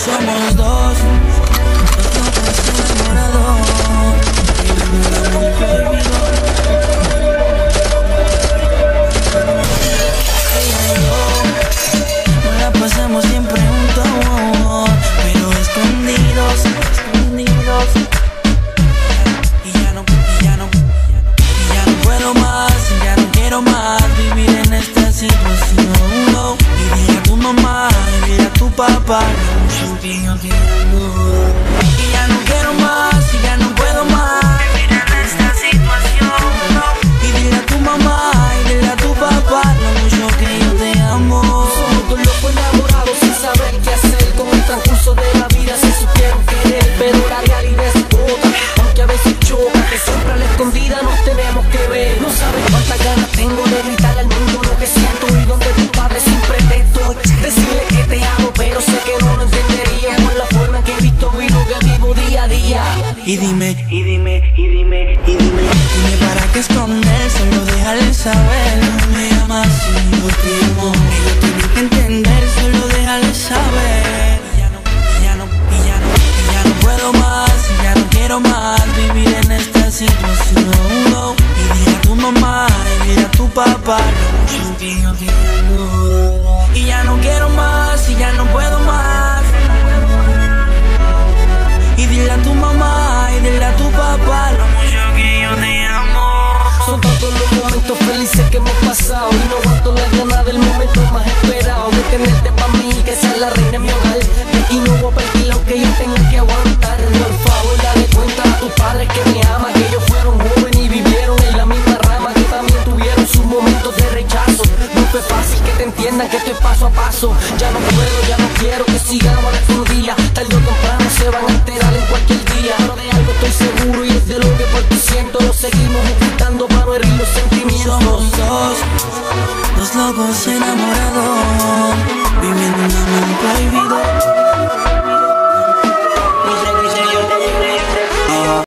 Somos dos locos enamorados, viviendo un amor prohibido. Ella y yo nos la pasamos siempre juntos, pero escondidos. Y ya no puedo más, ya no quiero más vivir en esta situación, no. Y dile a tu mamá, y dile a tu papá lo mucho que yo te amo. Y ya no quiero más, y ya no puedo más vivir en esta situación, no. Y dile a tu mamá, y dile a tu papá lo mucho que yo te amo. Somos dos locos enamorados sin saber qué hacer con el transcurso de la vida. Se supieron querer, pero la realidad es otra, aunque a veces choca, que siempre a la escondida nos tenemos que ver. No sabes cuántas ganas tengo de gritarle al mundo lo que siento, y donde tu padre sin pretexto decirle que te amo, pero sé que no lo entendería por la forma en que he visto y lo que vivo día a día. Y dime para qué esconder, solo déjale saber. No me amas y yo te amo, ella tiene que entender, solo déjale saber. Y ya no puedo más, y ya no quiero más vivir en esta situación, no. Y dile a tu mamá, y dile a tu papá lo mucho que yo te amo. Y ya no quiero más, y ya no puedo más. Y dile a tu mamá, y dile a tu papá lo mucho que yo te amo. Son tantos los momentos felices que hemos pasado, y no aguanto la ganas del momento más esperado, de tenerte pa' mí, que seas la reina en mi hogar. De aquí no voy a perder aunque yo tenga que aguantar. Por favor dale cuenta a tus padres que me aman, que ellos fueron jóvenes y vivieron en la misma rama, que también tuvieron sus momentos de rechazo. No fue fácil que te entiendan que esto es paso a paso. Ya no puedo, ya no quiero que sigamos a la escondida. Tarde o temprano se van a enterar en cualquier día, pero de algo estoy seguro y es de lo que por ti siento. Lo seguimos ocultando para no herir los sentimientos. Somos dos locos enamorados, viviendo un amor prohibido.